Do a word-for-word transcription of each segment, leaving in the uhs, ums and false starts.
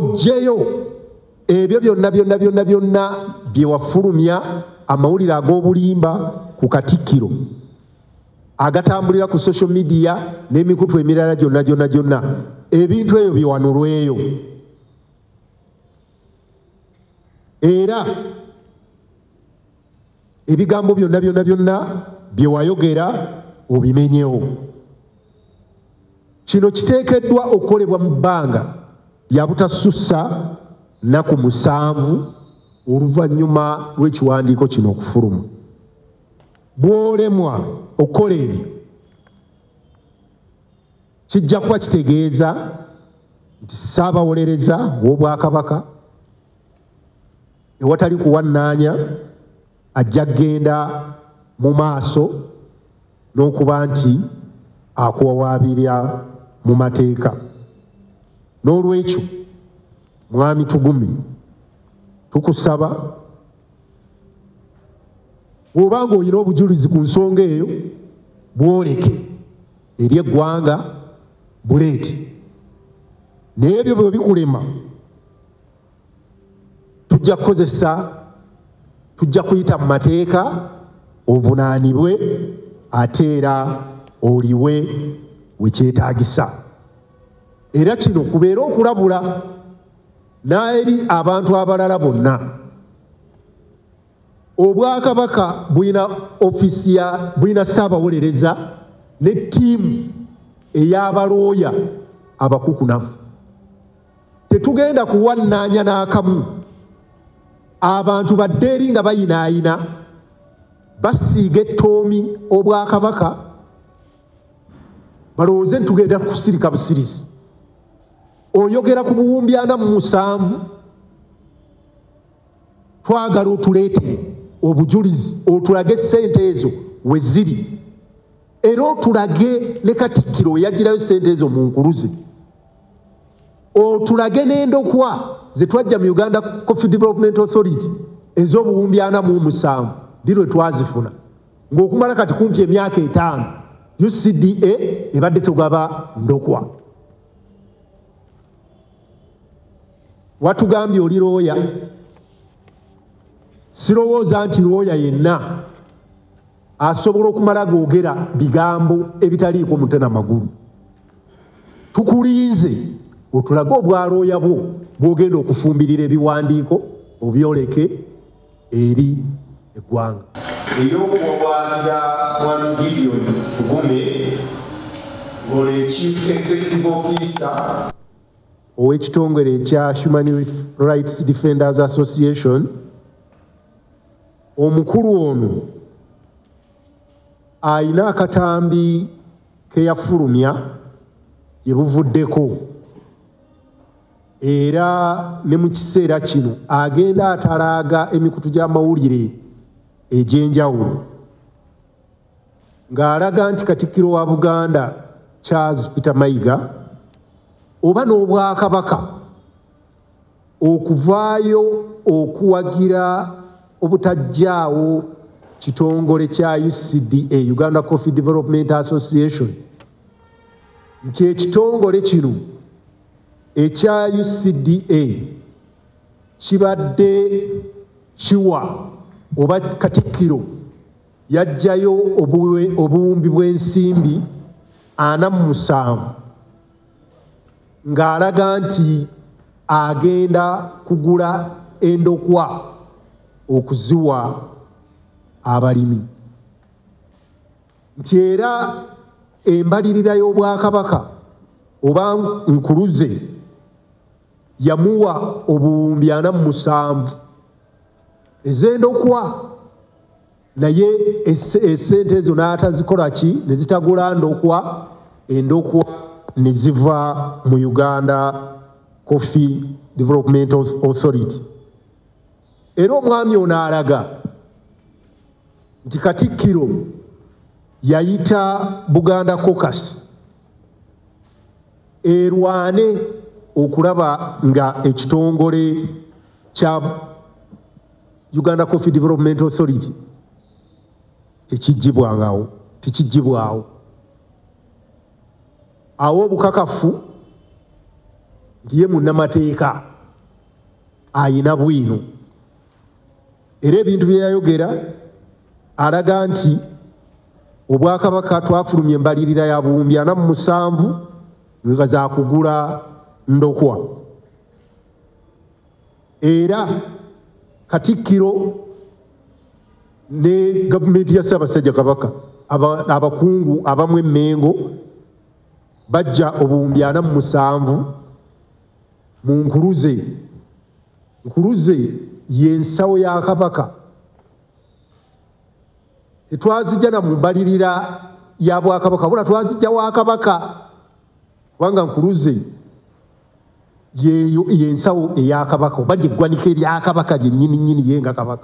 ojeyo ebyo byonna byonna byonna byonna bye wafulumya amawulire ag'obulimba ku Katikkiro agatambulira ku social media n'emikutu emirala gyonna gyonna gyonna ebintu ebyo biwanulweyo era ebigambo byonna byonna byonna bye wayogera obimenyewo. Kino kiteekeddwa okukolebwa mu bbanga lya butasussa nnaku musanvu oluvannyuma lw'ekiwandiiko kino okufuluma. Bw'olemwa okukola ebyo kijja kuba kitegeeza nti Ssaabawolereza w'Obwakabaka ewatali kuwannaanya ajja kgenda mu maaso n'okuba nti akuwawaabirira mu mateeka. N'olwekyo Mwami Tugumi tukusaba bw'obanga olina obujulizi ku nsonga eyo bwoleke eri eggwanga buleeti. Naye ebyo bwe bikulema tujja kukozesa tujja kuyita mu mateeka ovunaanibwe ate era oliwe wekyetaagisa. Era kino kubeera okulabula n'eri abantu abalala bonna. Obwakabaka buyina ofisi ya buyina Ssaabawolereza ne ttiimu ey'abalooya abakukunavu. Tetugenda kuwannaanya n'akamu abantu badde eri nga bayinaayina basiiga ettoomi Obwakabaka balowooze ntugenda kusirika busirisi. Oyogera ku buwumbi ana mu musanvu twagala otuleete obujulizi otulage ssente ezo we ziri era otulage ne Katikkiro eyagirayo ssente ezo mu nkuluze. Otulage n'endokwa ze twajja mu Uganda Coffee Development Authority ez'obuwumbi ana mu musanvu ddi lwe twazifuna ng'okumala kati kumpi emyaka etaano U C D A ebadde tugaba ndokwa. Watugambye oli looya. Sirowooza nti looya yenna asobola okumala googera bigambo ebitaliiko mutwe na magulu. Tukulinze otulage obwalooya bwo bw'ogenda okufumbirira ebiwandiiko obyoleke eri eggwanga. Ey'okuwawaabira Mwami Gideon Tugumi ng'ole Chief Executive Officer ow'ekitongole ekya Human Rights Defenders Association. Omukulu ono ayina akatambi ke yafulumya ye buvuddeko era ne mu kiseera kino agenda atalaaga emikutu gy'amawulire egy'enjawulo ng'alaga nti Katikkiro wa Buganda Charles Peter Mayiga oba n'Obwakabaka okuvaayo okuwagira obutajjaawo kitongole kya U C D A Uganda Coffee Development Association nti ekitongole kino ekya U C D A kibadde kiwa oba Katikkiro yajjayo obuwumbi bw'ensimbi ana mu musanvu ng'alaga nti agenda kugula endokwa okuziwa abalimi nti era embalirira y'Obwakabaka oba nkuluze yamuwa obuwumbi ana mu musanvu ez'endokwa naye essente ezo n'atazikola ki ne zitagula ndokwa endokwa ne ziva mu Uganda Coffee Development Authority. Era omwami ono alaga nti Katikkiro yayita Buganda Caucus erwane okulaba nga ekitongole kya Uganda Coffee Development Authority tekijjibwangawo tekijjibwawo. Awo obukakafu nti ye munnamateeka ayina bwino. Era ebintu bye yayogera alaga nti Obwakabaka twafulumya embalirira ya buwumbi ana mu musanvu nga za kugula Ndokwa. Era Katikkiro ne gavumenti ya Ssaabasajja Kabaka abakungu abamu Mengo bajja obuwumbi ana mu musanvu mu Nkuluze. Nkuluze yensawo ya Kabaka. Tetwazijja na mu mbalirira ya Bwakabaka wabula twazijja wa Kabaka kubanga Nkuluze yeyo yensawo eya Kabaka oba ly'eggwanika erya Kabaka lyennyini nnyini ye nga Kabaka.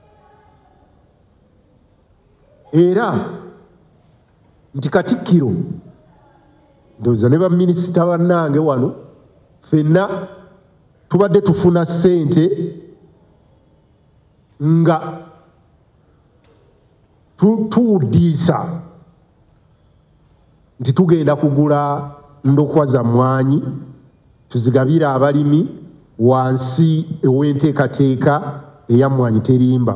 Era nti Katikkiro ndowooza ne baminisita bannange wano ffenna tubadde tufuna ssente nga tuwuddiisa nti tugenda kugula Ndokwa za mmwanyi tuzigabire abalimi wansi ew'enteekateeka eya Mmwanyi Terimba.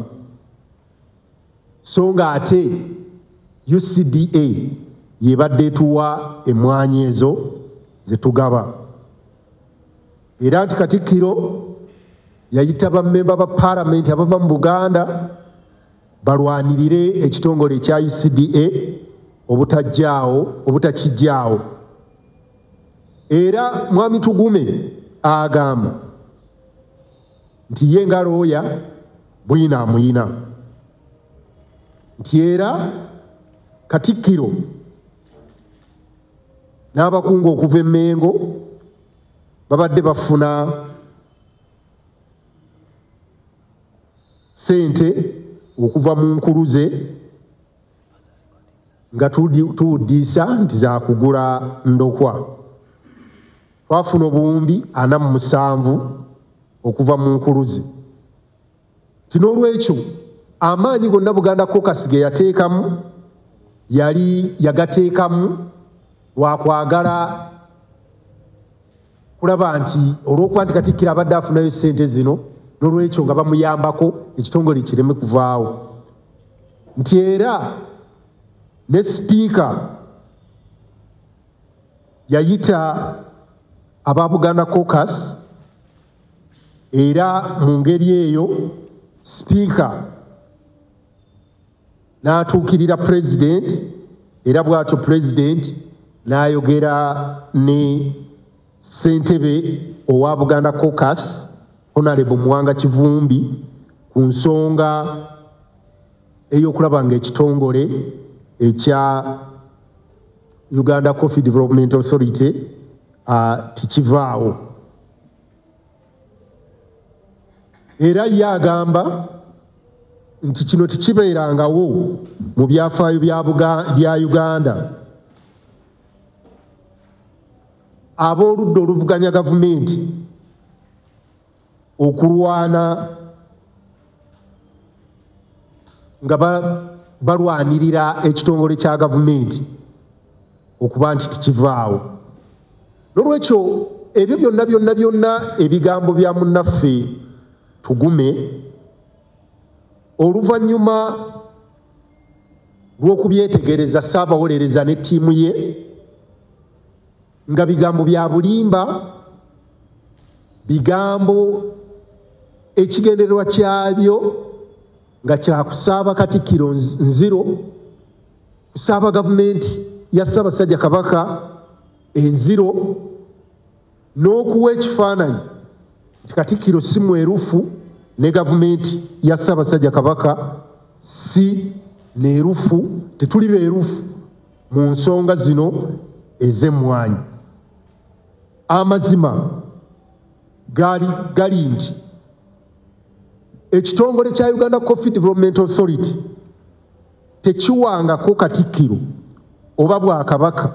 So nga ate U C D A yebadde etuwa emmwanyi ezo ze tugaba. Era nti Katikkiro yayita bammemba ba Paalamenti abava mu Buganda balwanirire ekitongole ekya U C D A obutajjaawo obutakijjaawo. Era Mwami Tugume agamba nti ye nga looya bwina amuyina nti era Katikkiro n'abakungu okuva e Mengo babadde bafuna ssente okuva mu Nkuluze nga tuwuddiisa nti za kugula Ndokwa. Twafuna obuwumbi ana mu musanvu okuva mu Nkuluze. Kino olw'ekyo amaanyi gonna Buganda Caucus ge yateekamu yali yagateekamu lwakwagala kulaba nti olw'okuba nti Katikkiro abadde afunayo ssente zino n'olw'ekyo nga bamuyambako ekitongole kireme kuvaawo. Nti era ne sipiika yayita aba Buganda Caucus era mu ngeri eyo sipiika n'atuukirira President era bw'atyo President n'ayogera ne ssentebe owa Buganda Caucus Honorable Muwanga Kivumbi ku nsonga ey'okulaba ng'ekitongole ekya Uganda Coffee Development Authority uh, tikivaawo. Era ye agamba nti kino tekibeerangawo mu byafaayo bya Uganda. Ab'oludda oluvuganya gavumenti okulwana nga balwanirira ekitongole kya gavumenti okuba nti tikivaawo. N'olwekyo ebyo byonna byonna byonna ebigambo bya munnaffe Tugume oluvannyuma lw'okubyetegereza Ssaabawolereza ne ttiimu ye nga bigambo bya bulimba, bigambo ekigendererwa kyabyo nga kya kusaaba Katikkiro nziro, kusaaba gavumenti ya Ssaabasajja Kabaka enziro, n'okuwa ekifaananyi nti Katikkiro si mwerufu ne gavumenti ya Ssaabasajja Kabaka si neerufu, tetuli beerufu mu nsonga zino ez'emmwanyi. Amazima gali gali nti ekitongole kya Uganda Coffee Development Authority tekiwangako Katikkiro oba Bwakabaka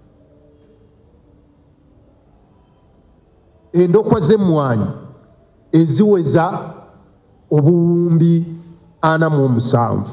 Endokwa z'emmwanyi eziweza obuwumbi ana mu musanvu.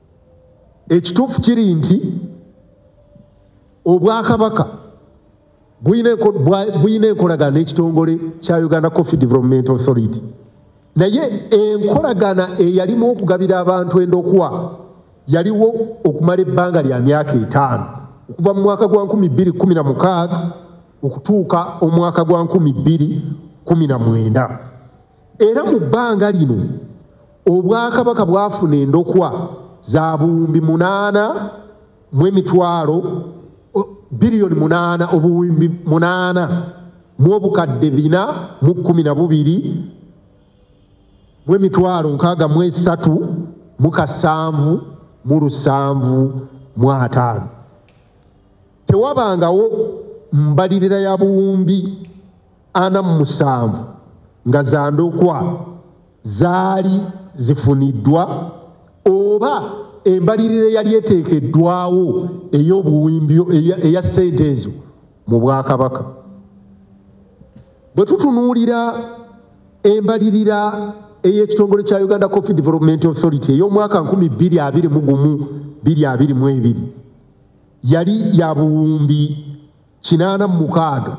Ekituufu kiri nti Obwakabaka buyina enkolagana n'ekitongole kya Uganda Coffee Development Authority naye enkolagana eyalimu okugabira abantu endokwa yaliwo okumala ebbanga lya myaka etaano okuva mu mwaka gwa nkumi bbiri kumi na mukaaga okutuuka omwaka gwa nkumi bbiri kumi na mwenda era mu bbanga lino obwakabaka bwafuna endokwa za buwumbi munaana mu emitwalo biliyoni munaana obuwumbi munaana mu obukadde bina mu kumi na bubiri mu emitwalo nkaaga mu esatu mu kasanvu mu lusanvu mu ataano tewabangawo mbalirira ya buwumbi ana mu musanvu nga za ndokwa zaali zifuniddwa oba embalirire yali eteekeddwawo ey'obuwumbi eya ssente ezo mu Bwakabaka. Bwe tutunuulira embalirira ey'ekitongole kya Uganda Coffee Development Authority ey'omwaka nkumi bbiri abiri mu gumu bbiri abiri mu ebiri yali ya buwumbi kinaana mu mukaaga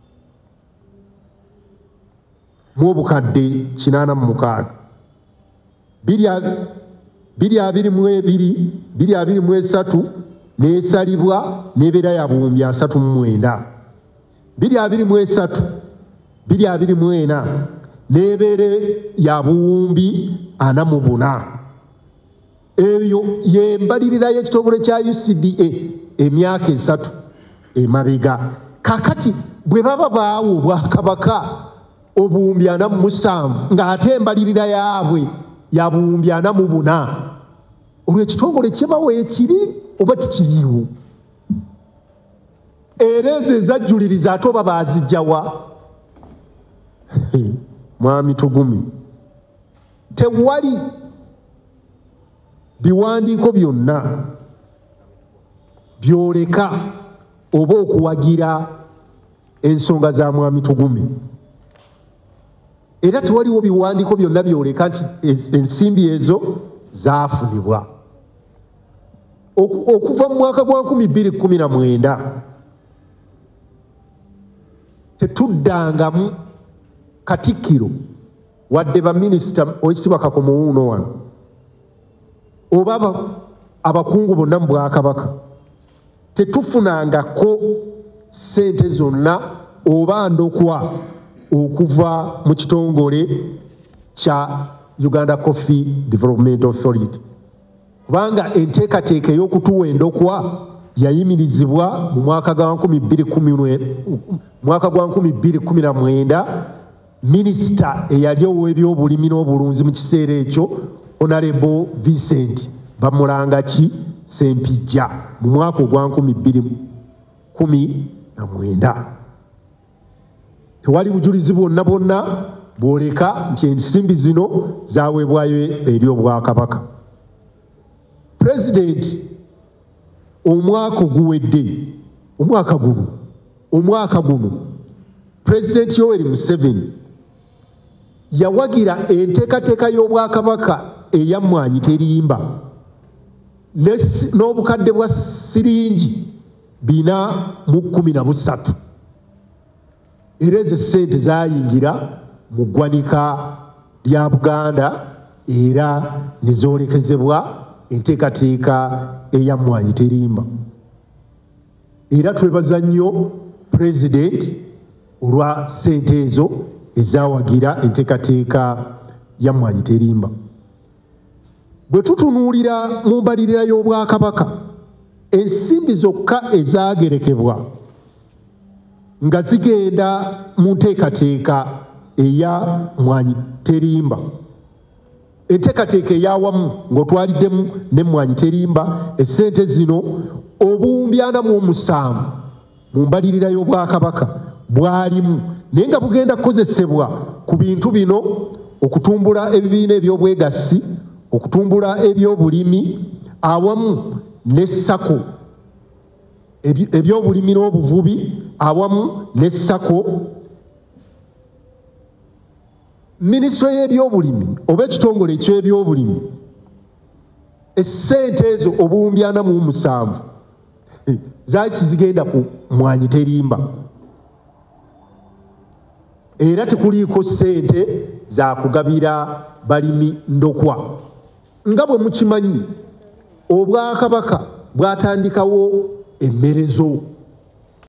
mu obukadde kinaana mu mukaaga biri abiri mu ebiri biri abiri mu esatu n'esalibwa n'ebeera ya buwumbi asatu mu mwenda biri abiri mu esatu biri abiri mu ena n'ebeere ya buwumbi ana mu buna eyo yembalirira y'ekitongole kya U C D A emyaka esatu emabega kakati bwe baba baawo Obwakabaka obuwumbi ana mu musanvu ng'ate embalirira yaabwe ya buwumbi ana mu buna olwo ekitongole kyebawo ekiri oba tikiriiwo era ezo ezajjuliriza ate oba baazijjawa mwami tugumi tewali biwandiiko byonna byoleka oba okuwagira ensonga za mwami tugumi era tewaliwo biwandiiko byonna byoleka nti ensimbi ezo zaafunibwa okuva mu mwaka gwa nkumi bbiri kumi na mwenda tetuddangamu Katikkiro wadde baminisita Oweekitiibwa Kakomo wuuno wano oba abakungu bonna mu Bwakabaka tetufunangako ssente zonna oba ndokwa okuva mu kitongole kya Uganda Coffee Development Authority kubanga enteekateeka ey'okutuwa endokwa yayimirizibwa mu mwaka gwa nkumi bbiri kumi na mwenda minisita eyali ow'ebyobulimi n'obulunzi mu kiseera ekyo Honorable Vincent Bamulangaki Sempijja mu mwaka ogwa nkumi bbiri kumi na mwenda tewali bujulizi bwonna bwonna bwoleka nti ensimbi zino zaweebwayo eri Obwakabaka. Pulezidenti omwaka oguwedde omwaka guno omwaka guno Pulezidenti Yoweri Museveni yawagira enteekateeka y'Obwakabaka eya Mmwanyi Terimba n'obukadde bwa siringi bina mu kumi na busatu era ezo ssente zaayingira mu ggwanika lya Buganda era ne zoolekezebwa enteekateeka eya Mmwanyi Terimba era twebaza nnyo Pulezidenti olwa ssente ezo ezawagira enteekateeka ya Mmwanyi Terimba. Bwe tutunuulira mu mbalirira y'Obwakabaka ensimbi zokka ezaagerekebwa nga zigenda mu nteekateeka eya Mmwanyi Terimba enteekateeka eyawamu ng'otwaliddemu ne Mmwanyi Terimba essente zino obuwumbi ana mu musanvu mu mbalirira y'Obwakabaka bwalimu naye nga bugenda kukozesebwa ku bintu bino okutumbula ebibiina eby'obwegassi okutumbula ebyobulimi awamu ne sako ebyobulimi n'obuvubi awamu ne sako minisitule y'ebyobulimi oba ekitongole eky'ebyobulimi essente ezo obuwumbi ana mu musanvu zaaki zigenda ku Mmwanyi Terimba era tekuliiko ssente za kugabira balimi ndokwa. Nga bwe mukimanyi, Obwakabaka bwatandikawo emmerezo